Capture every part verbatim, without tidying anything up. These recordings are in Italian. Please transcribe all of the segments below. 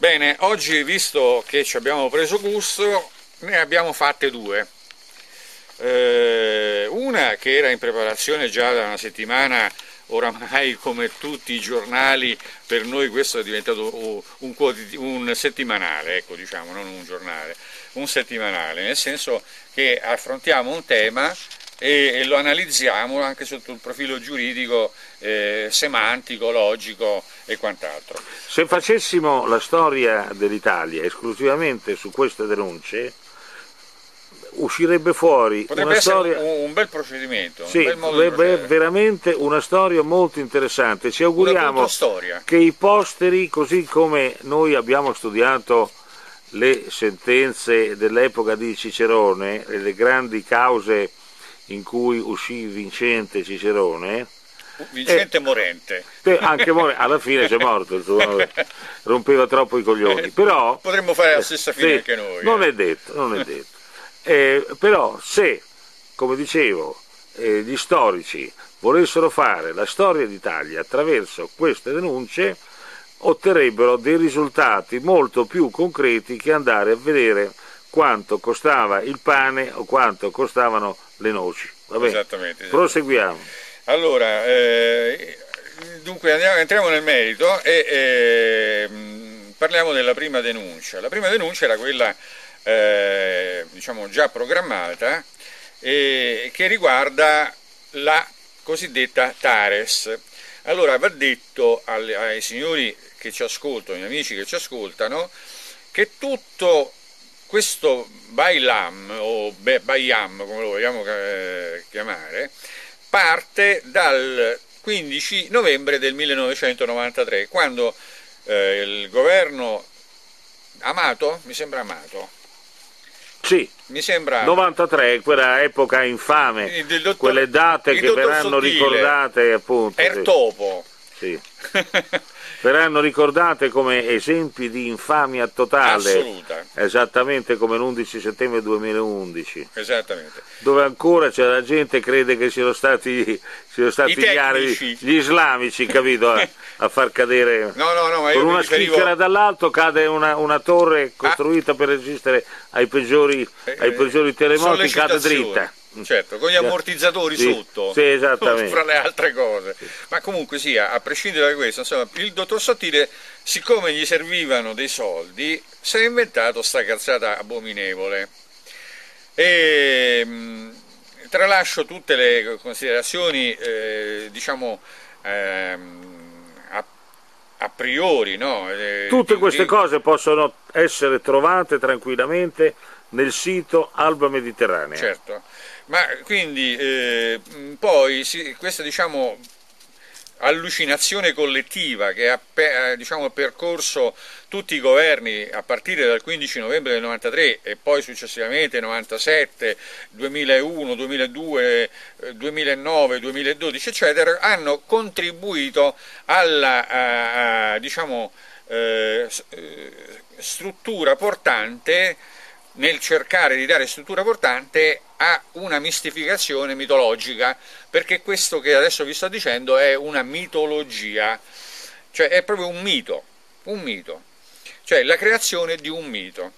Bene, oggi, visto che ci abbiamo preso gusto, ne abbiamo fatte due. Eh, una che era in preparazione già da una settimana, oramai come tutti i giornali, per noi questo è diventato un, un settimanale, ecco, diciamo, non un giornale, un settimanale, nel senso che affrontiamo un tema e, e lo analizziamo anche sotto il profilo giuridico, eh, semantico, logico e quant'altro. Se facessimo la storia dell'Italia esclusivamente su queste denunce, uscirebbe fuori potrebbe una essere storia... un, un bel procedimento, sì, un bel modo di procedere. Veramente una storia molto interessante. Ci auguriamo che i posteri, così come noi abbiamo studiato le sentenze dell'epoca di Cicerone, le grandi cause in cui uscì vincente Cicerone, vincente eh, morente, anche morente, alla fine c'è morto, il suo, rompeva troppo i coglioni, però potremmo fare la stessa fine sì, anche noi. Non eh. è detto, non è detto. Eh, però se, come dicevo, eh, gli storici volessero fare la storia d'Italia attraverso queste denunce, otterrebbero dei risultati molto più concreti che andare a vedere quanto costava il pane o quanto costavano le noci. Va bene? Esattamente, esattamente. Proseguiamo. Allora, eh, dunque andiamo, entriamo nel merito e eh, parliamo della prima denuncia. La prima denuncia era quella eh, diciamo già programmata e che riguarda la cosiddetta TARES. Allora va detto ai, ai signori che ci ascoltano, agli amici che ci ascoltano, che tutto questo Bailam o Bayam, come lo vogliamo chiamare, parte dal quindici novembre del millenovecentonovantatré, quando eh, il governo Amato, mi sembra Amato, sì, mi sembra novantatré, quella epoca infame, dottor, quelle date che verranno Sottile, ricordate appunto. Ertopo. Sì. Verranno ricordate come esempi di infamia totale, assoluta, esattamente come l'undici settembre duemilaundici, esattamente, dove ancora c'è la gente che crede che siano stati, siano stati gli arabi, gli islamici, capito, a, a far cadere, no, no, no, ma io con una riferivo... schicchera dall'alto cade una, una torre costruita ah. per resistere ai peggiori, ai peggiori terremoti, cade dritta. Certo, con gli ammortizzatori sì, sotto, sì, esattamente. fra le altre cose. Sì. Ma comunque sia, a prescindere da questo, insomma, il dottor Sottile, siccome gli servivano dei soldi, si è inventato sta cazzata abominevole. E mh, tralascio tutte le considerazioni, eh, diciamo, ehm, a, a priori, no? Eh, Tutte di, queste di... cose possono essere trovate tranquillamente nel sito Alba Mediterranea. Certo. Ma quindi eh, poi si, questa diciamo allucinazione collettiva che ha pe, diciamo, percorso tutti i governi a partire dal quindici novembre del novantatré e poi successivamente novantasette, duemilauno, duemiladue, duemilanove, duemiladodici eccetera, hanno contribuito alla uh, diciamo, uh, struttura portante, nel cercare di dare struttura portante a una mistificazione mitologica, perché questo che adesso vi sto dicendo è una mitologia, cioè è proprio un mito, un mito, cioè la creazione di un mito,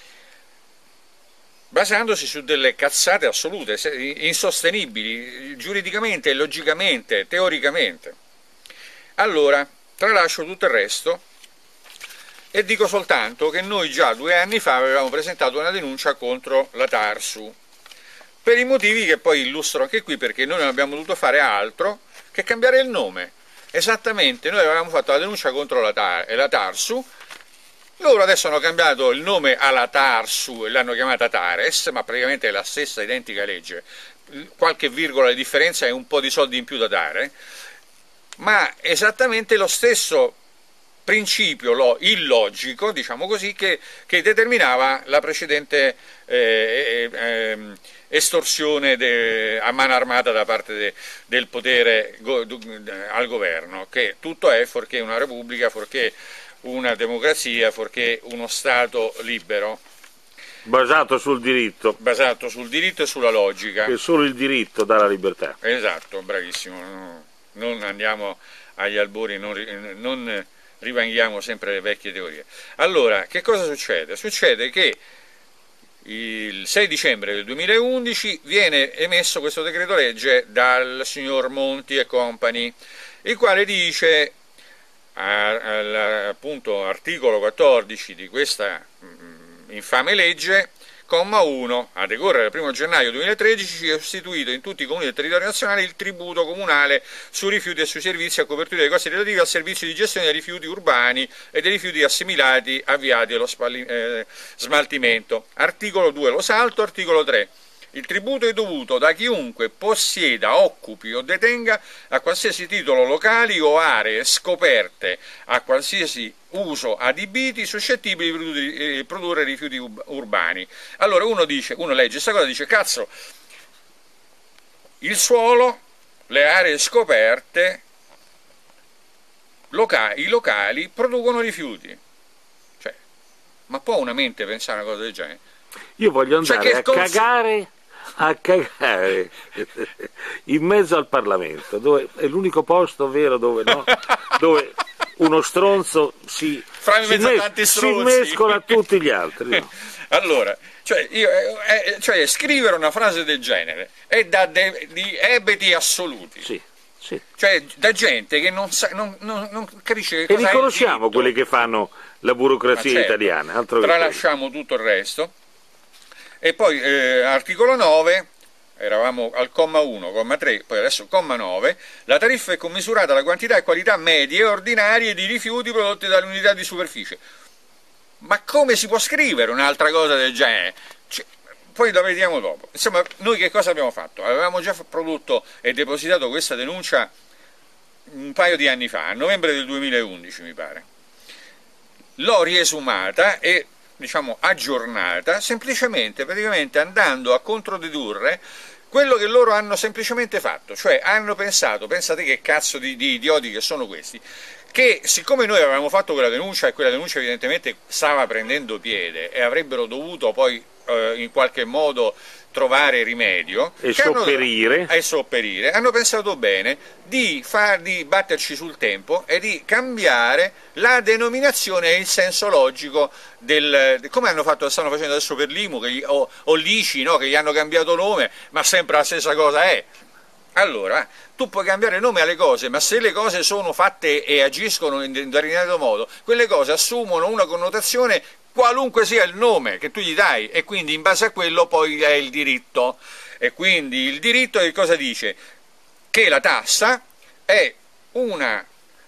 basandosi su delle cazzate assolute, insostenibili, giuridicamente, logicamente, teoricamente. Allora, tralascio tutto il resto e dico soltanto che noi già due anni fa avevamo presentato una denuncia contro la TARSU, per i motivi che poi illustro anche qui, perché noi non abbiamo dovuto fare altro che cambiare il nome. Esattamente, noi avevamo fatto la denuncia contro la, tar la TARSU, loro adesso hanno cambiato il nome alla TARSU e l'hanno chiamata TARES, ma praticamente è la stessa identica legge, qualche virgola di differenza e un po' di soldi in più da dare, ma esattamente lo stesso principio lo illogico, diciamo così, che, che determinava la precedente eh, eh, estorsione de, a mano armata da parte de, del potere go, al governo, che tutto è fuorché una repubblica, fuorché una democrazia, fuorché uno Stato libero. Basato sul diritto. Basato sul diritto e sulla logica. Che solo il diritto dà la libertà. Esatto, bravissimo. Non andiamo agli albori, non... non rivanghiamo sempre le vecchie teorie. Allora, che cosa succede? Succede che il sei dicembre del duemilaundici viene emesso questo decreto legge dal signor Monti e Company, il quale dice, appunto, articolo quattordici di questa infame legge, comma uno, a decorrere dal primo gennaio duemilatredici è istituito in tutti i comuni del territorio nazionale il tributo comunale sui rifiuti e sui servizi a copertura dei costi relativi al servizio di gestione dei rifiuti urbani e dei rifiuti assimilati avviati allo eh, smaltimento. Articolo due, lo salto. Articolo tre. Il tributo è dovuto da chiunque possieda, occupi o detenga a qualsiasi titolo locali o aree scoperte a qualsiasi uso adibiti suscettibili di produrre rifiuti urbani. Allora uno dice, uno legge questa cosa e dice, cazzo, il suolo, le aree scoperte, locali, i locali producono rifiuti. Cioè, ma può una mente pensare a una cosa del genere? Io voglio andare cioè, a cons- cagare... a cagare in mezzo al Parlamento, dove è l'unico posto vero dove, no? Dove uno stronzo si, si, mes- si mescola a tutti gli altri. No? Allora, cioè, io, eh, cioè, scrivere una frase del genere è da de- di ebeti assoluti. Sì, sì. Cioè, da gente che non, sa, non, non, non capisce che e cosa è. E riconosciamo quelli che fanno la burocrazia certo, italiana. Altro tralasciamo tutto il resto. E poi eh, articolo nove, eravamo al comma uno, comma tre, poi adesso comma nove, la tariffa è commisurata alla quantità e qualità medie e ordinarie di rifiuti prodotti dalle unità di superficie. Ma come si può scrivere un'altra cosa del genere? Cioè, poi la vediamo dopo. Insomma, noi che cosa abbiamo fatto? Avevamo già prodotto e depositato questa denuncia un paio di anni fa, a novembre del duemilaundici mi pare. L'ho riesumata e diciamo aggiornata, semplicemente praticamente andando a controdedurre quello che loro hanno semplicemente fatto, cioè hanno pensato, pensate che cazzo di, di idioti che sono questi, che siccome noi avevamo fatto quella denuncia e quella denuncia evidentemente stava prendendo piede e avrebbero dovuto poi eh, in qualche modo trovare rimedio e sopperire. Hanno, e sopperire, hanno pensato bene di, far, di batterci sul tempo e di cambiare la denominazione e il senso logico del, come hanno fatto, stanno facendo adesso per l'I M U che gli, o, o l'I C I, no, che gli hanno cambiato nome, ma sempre la stessa cosa è. Allora, tu puoi cambiare nome alle cose, ma se le cose sono fatte e agiscono in un determinato modo, quelle cose assumono una connotazione qualunque sia il nome che tu gli dai, e quindi in base a quello poi è il diritto. E quindi il diritto che cosa dice? Che la tassa è un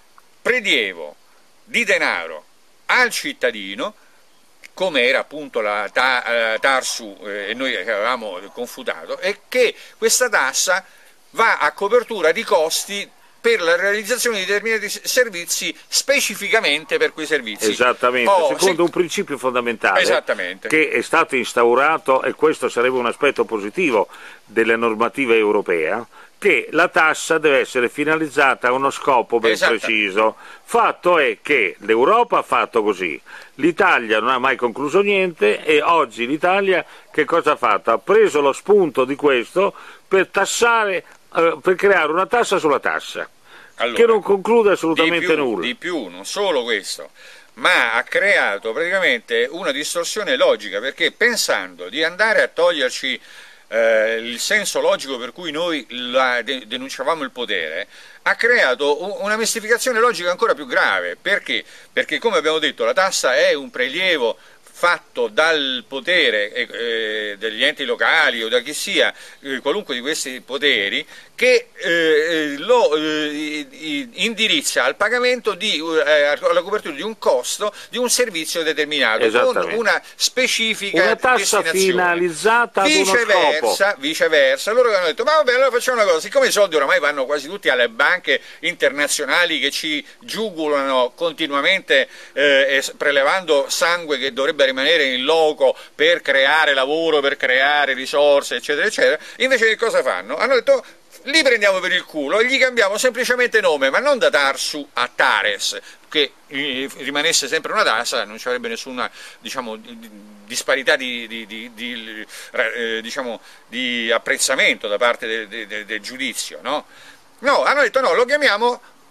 prelievo di denaro al cittadino, come era appunto la ta- Tarsu e eh, noi che avevamo confutato, e che questa tassa va a copertura di costi per la realizzazione di determinati servizi specificamente per quei servizi. Esattamente, oh, secondo se... un principio fondamentale che è stato instaurato, e questo sarebbe un aspetto positivo della normativa europea, che la tassa deve essere finalizzata a uno scopo ben preciso. Fatto è che l'Europa ha fatto così, l'Italia non ha mai concluso niente e oggi l'Italia che cosa ha fatto? Ha preso lo spunto di questo per tassare, eh, per creare una tassa sulla tassa. Allora, che non conclude assolutamente di più, nulla. Di più, non solo questo, ma ha creato praticamente una distorsione logica, perché pensando di andare a toglierci eh, il senso logico per cui noi la de denunciavamo il potere, ha creato una mistificazione logica ancora più grave. Perché? Perché, come abbiamo detto, la tassa è un prelievo fatto dal potere eh, degli enti locali o da chi sia, eh, qualunque di questi poteri, che eh, lo eh, indirizza al pagamento di, eh, alla copertura di un costo di un servizio determinato con una specifica una tassa finalizzata ad viceversa, uno scopo. Viceversa, loro hanno detto: ma vabbè, allora facciamo una cosa, siccome i soldi oramai vanno quasi tutti alle banche internazionali che ci giugulano continuamente eh, prelevando sangue che dovrebbe rimanere in loco per creare lavoro, per creare risorse, eccetera, eccetera, invece che cosa fanno? Hanno detto: li prendiamo per il culo e gli cambiamo semplicemente nome, ma non da Tarsu a Tares, che rimanesse sempre una tassa, non ci avrebbe nessuna, diciamo, disparità di, di, di, di, eh, diciamo, di apprezzamento da parte del, del, del giudizio, no? No, hanno detto no, lo chiamiamo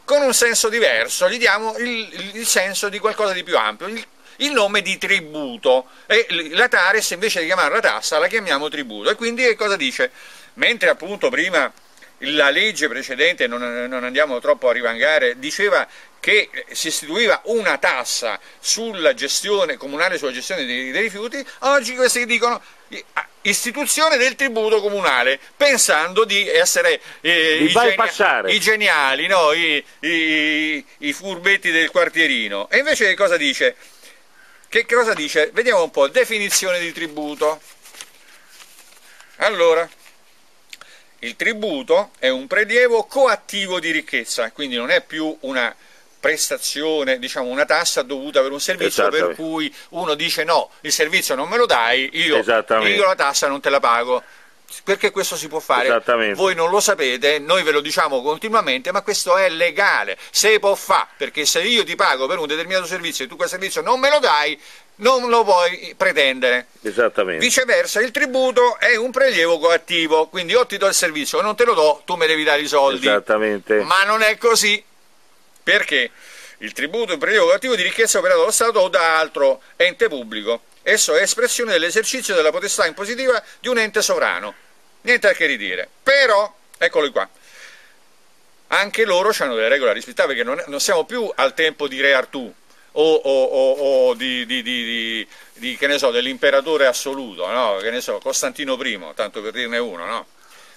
con un senso diverso, gli diamo il, il senso di qualcosa di più ampio, il, il nome di tributo, e la Tares invece di chiamarla tassa la chiamiamo tributo. E quindi che cosa dice? Mentre appunto prima la legge precedente, non, non andiamo troppo a rivangare, diceva che si istituiva una tassa sulla gestione comunale, sulla gestione dei, dei rifiuti, oggi questi dicono istituzione del tributo comunale, pensando di essere eh, i, genia i geniali, no? I, i, i furbetti del quartierino. E invece che cosa dice? Che cosa dice? Vediamo un po', definizione di tributo. Allora, il tributo è un prelievo coattivo di ricchezza, quindi non è più una prestazione, diciamo una tassa dovuta per un servizio per cui uno dice no, il servizio non me lo dai, io, io la tassa non te la pago. Perché questo si può fare, voi non lo sapete, noi ve lo diciamo continuamente, ma questo è legale, se può fare, perché se io ti pago per un determinato servizio e tu quel servizio non me lo dai, non lo puoi pretendere. Esattamente. Viceversa, il tributo è un prelievo coattivo, quindi o ti do il servizio o non te lo do, tu me devi dare i soldi. Esattamente. Ma non è così, perché il tributo è un prelievo coattivo di ricchezza operato dallo Stato o da altro ente pubblico. Esso è espressione dell'esercizio della potestà impositiva di un ente sovrano. Niente a che ridire. Però, eccoli qua, anche loro hanno delle regole da rispettare, perché non, è, non siamo più al tempo di Re Artù o, o, o, o di, di, di, di, di, che ne so, dell'imperatore assoluto, no? Che ne so, Costantino primo, tanto per dirne uno, no?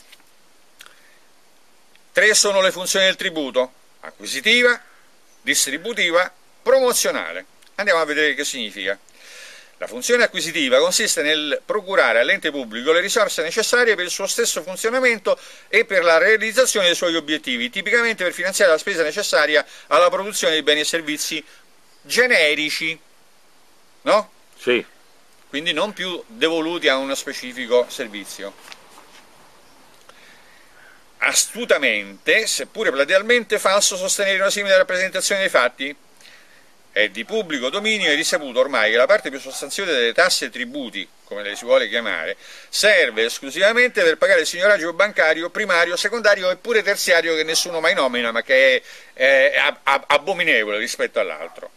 Tre sono le funzioni del tributo: acquisitiva, distributiva, promozionale. Andiamo a vedere che significa. La funzione acquisitiva consiste nel procurare all'ente pubblico le risorse necessarie per il suo stesso funzionamento e per la realizzazione dei suoi obiettivi, tipicamente per finanziare la spesa necessaria alla produzione di beni e servizi generici, no? Sì. Quindi non più devoluti a uno specifico servizio. Astutamente, seppure platealmente falso, sostenere una simile rappresentazione dei fatti. È di pubblico dominio e risaputo ormai che la parte più sostanziosa delle tasse e tributi, come le si vuole chiamare, serve esclusivamente per pagare il signoraggio bancario primario, secondario e pure terziario, che nessuno mai nomina, ma che è, è abominevole rispetto all'altro.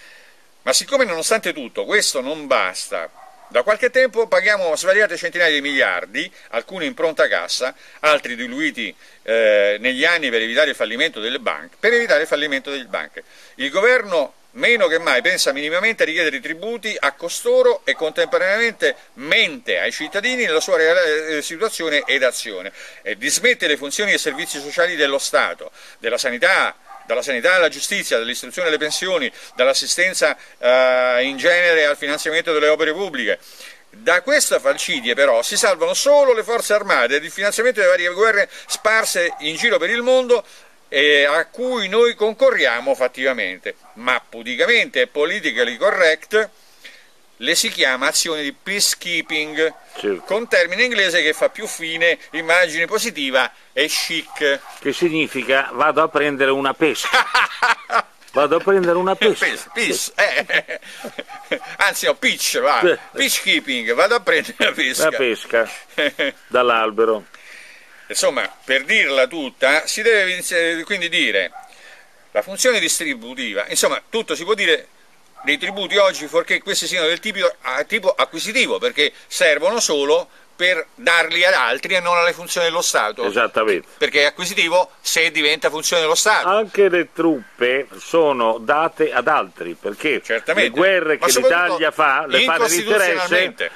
Ma siccome nonostante tutto questo non basta, da qualche tempo paghiamo svariate centinaia di miliardi, alcuni in pronta cassa, altri diluiti eh, negli anni per evitare il fallimento delle banche, per evitare il fallimento delle banche. Il governo meno che mai pensa minimamente a richiedere i tributi a costoro e contemporaneamente mente ai cittadini nella sua reale situazione ed azione, e dismette le funzioni e servizi sociali dello Stato, della sanità, dalla sanità alla giustizia, dall'istruzione alle pensioni, dall'assistenza eh, in genere al finanziamento delle opere pubbliche. Da questa falcidie però si salvano solo le forze armate ed il finanziamento delle varie guerre sparse in giro per il mondo, e a cui noi concorriamo fattivamente, ma pudicamente e politically correct le si chiama azione di peacekeeping, certo, con termine inglese che fa più fine, immagine positiva e chic. Che significa vado a prendere una pesca. Vado a prendere una pesca. Peace, peace. Eh. Anzi no, pitch, va. Peacekeeping, vado a prendere la pesca. La pesca dall'albero. Insomma, per dirla tutta, si deve quindi dire la funzione distributiva, insomma, tutto si può dire dei tributi oggi, fuorché questi siano del tipo, tipo acquisitivo, perché servono solo per darli ad altri e non alle funzioni dello Stato. Esattamente. Perché è acquisitivo se diventa funzione dello Stato. Anche le truppe sono date ad altri, perché certamente, le guerre che l'Italia fa, le fa nell'interesse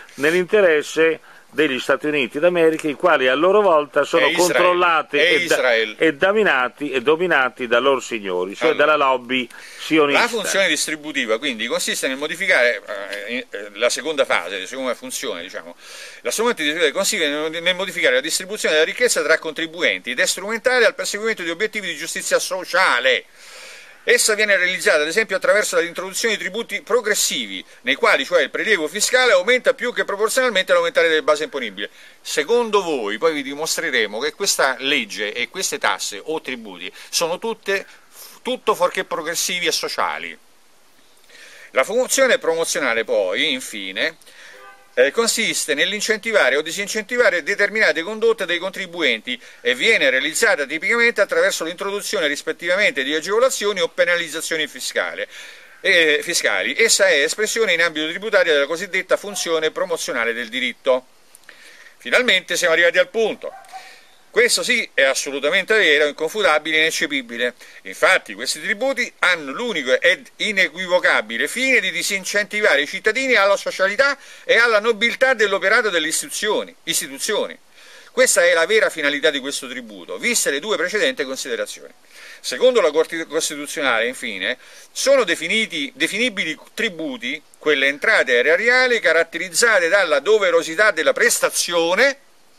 nell degli Stati Uniti d'America, i quali a loro volta sono e controllati e, e, e, dominati, e dominati da loro signori, cioè allora, dalla lobby sionista. La funzione distributiva quindi consiste nel modificare eh, la seconda fase, la seconda funzione, diciamo, la seconda distributiva consiste nel, nel modificare la distribuzione della ricchezza tra contribuenti ed è strumentale al perseguimento di obiettivi di giustizia sociale. Essa viene realizzata ad esempio attraverso l'introduzione di tributi progressivi, nei quali cioè il prelievo fiscale aumenta più che proporzionalmente all'aumentare delle basi imponibili. Secondo voi, poi vi dimostreremo che questa legge e queste tasse o tributi sono tutte, tutto fuorché progressivi e sociali. La funzione promozionale poi, infine, eh, consiste nell'incentivare o disincentivare determinate condotte dei contribuenti e viene realizzata tipicamente attraverso l'introduzione rispettivamente di agevolazioni o penalizzazioni fiscali. Eh, fiscali. Essa è espressione in ambito tributario della cosiddetta funzione promozionale del diritto. Finalmente siamo arrivati al punto. Questo sì è assolutamente vero, inconfutabile e ineccepibile. Infatti questi tributi hanno l'unico ed inequivocabile fine di disincentivare i cittadini alla socialità e alla nobiltà dell'operato delle istituzioni. istituzioni. Questa è la vera finalità di questo tributo, viste le due precedenti considerazioni. Secondo la Corte Costituzionale, infine, sono definiti, definibili tributi quelle entrate erariali caratterizzate dalla doverosità della prestazione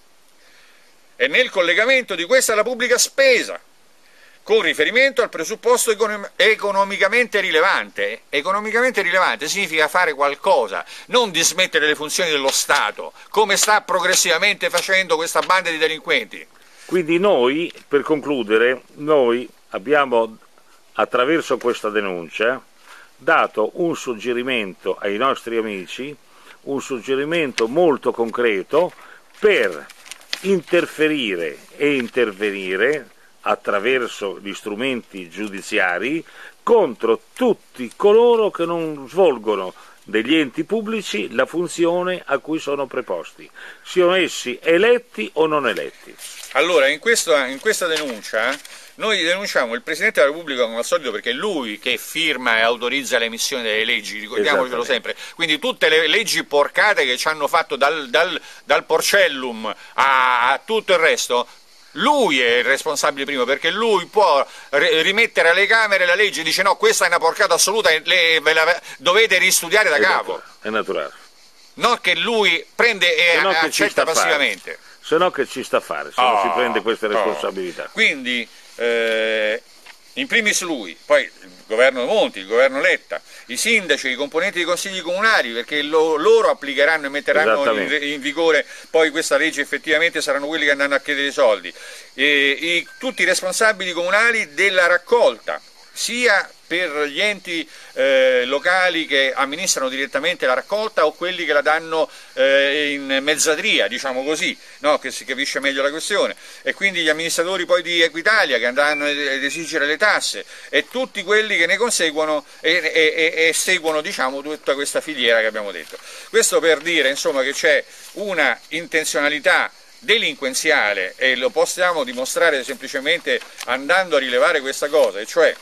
e nel collegamento di questa alla pubblica spesa, con riferimento al presupposto econom economicamente rilevante. Economicamente rilevante significa fare qualcosa, non dismettere le funzioni dello Stato, come sta progressivamente facendo questa banda di delinquenti. Quindi noi, per concludere, noi abbiamo, attraverso questa denuncia, dato un suggerimento ai nostri amici, un suggerimento molto concreto per interferire e intervenire attraverso gli strumenti giudiziari contro tutti coloro che non svolgono degli enti pubblici la funzione a cui sono preposti, siano essi eletti o non eletti. Allora, in, questo, in questa denuncia noi denunciamo il Presidente della Repubblica come al solito, perché è lui che firma e autorizza l'emissione delle leggi, ricordiamocelo sempre. Quindi tutte le leggi porcate che ci hanno fatto dal, dal, dal Porcellum a, a tutto il resto, lui è il responsabile primo, perché lui può rimettere alle Camere la legge e dice no, questa è una porcata assoluta, le, ve la dovete ristudiare da è capo. Naturale, è naturale. Non che lui prende e no accetta passivamente. Se no che ci sta a fare, se oh, non si prende queste responsabilità. Oh. Quindi, eh, in primis lui, poi il governo Monti, il governo Letta, i sindaci, i componenti dei consigli comunali, perché lo, loro applicheranno e metteranno in, in vigore poi questa legge, effettivamente saranno quelli che andranno a chiedere i soldi, e, i, tutti i responsabili comunali della raccolta, sia per gli enti eh, locali che amministrano direttamente la raccolta o quelli che la danno eh, in mezzadria, diciamo così, no? Che si capisce meglio la questione, e quindi gli amministratori poi di Equitalia che andranno ad esigere le tasse e tutti quelli che ne conseguono e, e, e seguono, diciamo, tutta questa filiera che abbiamo detto. Questo per dire, insomma, che c'è una intenzionalità delinquenziale, e lo possiamo dimostrare semplicemente andando a rilevare questa cosa, e cioè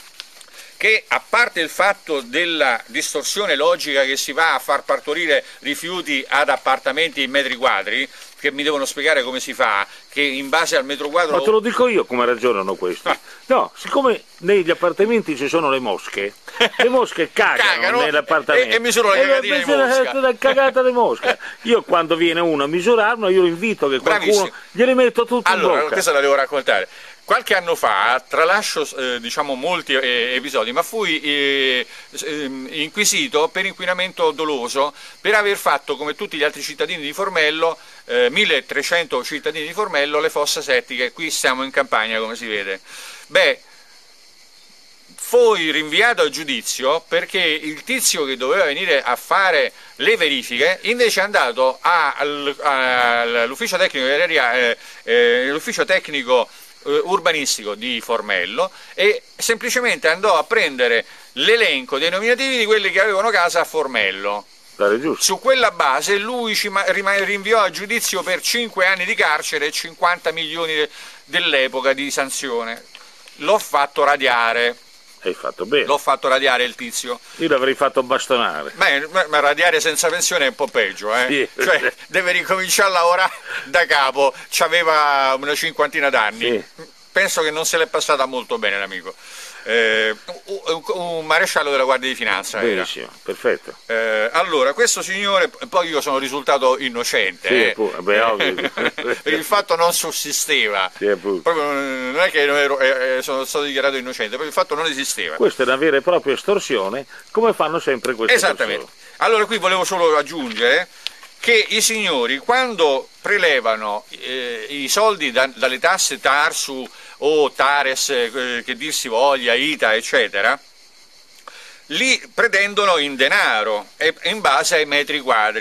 che, a parte il fatto della distorsione logica che si va a far partorire rifiuti ad appartamenti in metri quadri, che mi devono spiegare come si fa, che in base al metro quadro... Ma te lo dico io come ragionano questi. Ah. No, siccome negli appartamenti ci sono le mosche, le mosche cagano, cagano nell'appartamento. E, e misurano la cagatina di mosca. La cagata di mosca. Io quando viene uno a misurarlo, io lo invito che qualcuno Bravissimo. glieli metto tutti allora, in bocca. Questa la devo raccontare. Qualche anno fa, tralascio eh, diciamo molti eh, episodi, ma fui eh, inquisito per inquinamento doloso per aver fatto, come tutti gli altri cittadini di Formello, eh, milletrecento cittadini di Formello, le fosse settiche. Qui siamo in campagna, come si vede. Beh, fui rinviato a giudizio perché il tizio che doveva venire a fare le verifiche invece è andato all'ufficio tecnico, eh, eh, l'ufficio tecnico urbanistico di Formello, e semplicemente andò a prendere l'elenco dei nominativi di quelli che avevano casa a Formello. Su quella base lui ci rinviò a giudizio per cinque anni di carcere e cinquanta milioni dell'epoca di sanzione. L'ho fatto radiare. Hai fatto bene. L'ho fatto radiare il tizio. Io l'avrei fatto bastonare. Beh, ma radiare senza pensione è un po' peggio, eh? Sì. Cioè, deve ricominciare a lavorare da capo, c'aveva una cinquantina d'anni. Sì. Penso che non se l'è passata molto bene l'amico. Eh, un, un maresciallo della Guardia di Finanza. Benissimo, era. Perfetto. Eh, allora, questo signore, poi io sono risultato innocente, sì, eh. pure, beh, ovvio. Per il fatto non sussisteva, sì, proprio non è che non ero, eh, sono stato dichiarato innocente, per il fatto non esisteva. Questa è una vera e propria estorsione, come fanno sempre queste Esattamente. persone. Allora, qui volevo solo aggiungere che i signori, quando prelevano eh, i soldi da, dalle tasse Tarsu o Tares, eh, che dir si voglia, I T A, eccetera, li pretendono in denaro e in base ai metri quadri.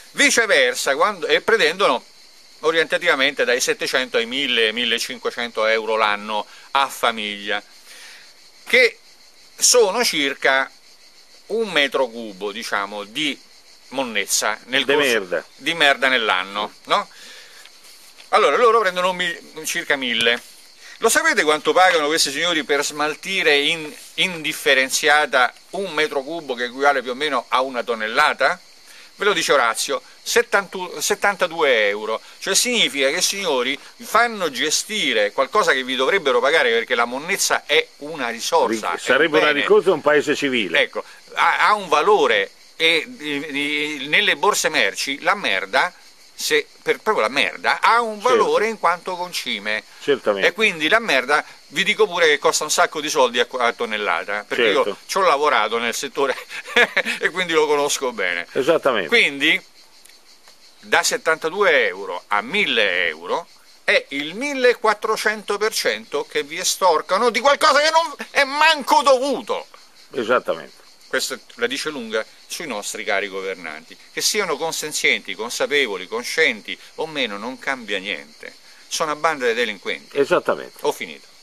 Viceversa, quando, e pretendono orientativamente dai settecento ai mille millecinquecento euro l'anno a famiglia, che sono circa un metro cubo, diciamo, di monnezza nel De corso, merda. di merda nell'anno, no? Allora loro prendono mi, circa mille. Lo sapete quanto pagano questi signori per smaltire in indifferenziata un metro cubo, che equivale più o meno a una tonnellata? Ve lo dice Orazio, settantadue euro, cioè significa che i signori fanno gestire qualcosa che vi dovrebbero pagare, perché la monnezza è una risorsa. Sarebbe una risorsa un paese civile. Ecco, ha, ha un valore, e, e, e nelle borse merci la merda, se, per, proprio la merda, ha un valore, certo, in quanto concime. Certamente. E quindi la merda, vi dico pure che costa un sacco di soldi a, a tonnellata, perché certo, io ci ho lavorato nel settore e quindi lo conosco bene. Esattamente. Quindi da settantadue euro a mille euro è il millequattrocento per cento che vi estorcano di qualcosa che non è manco dovuto. Esattamente. Questo la dice lunga sui nostri cari governanti. Che siano consenzienti, consapevoli, coscienti o meno, non cambia niente. Sono a banda dei delinquenti. Esattamente. Ho finito.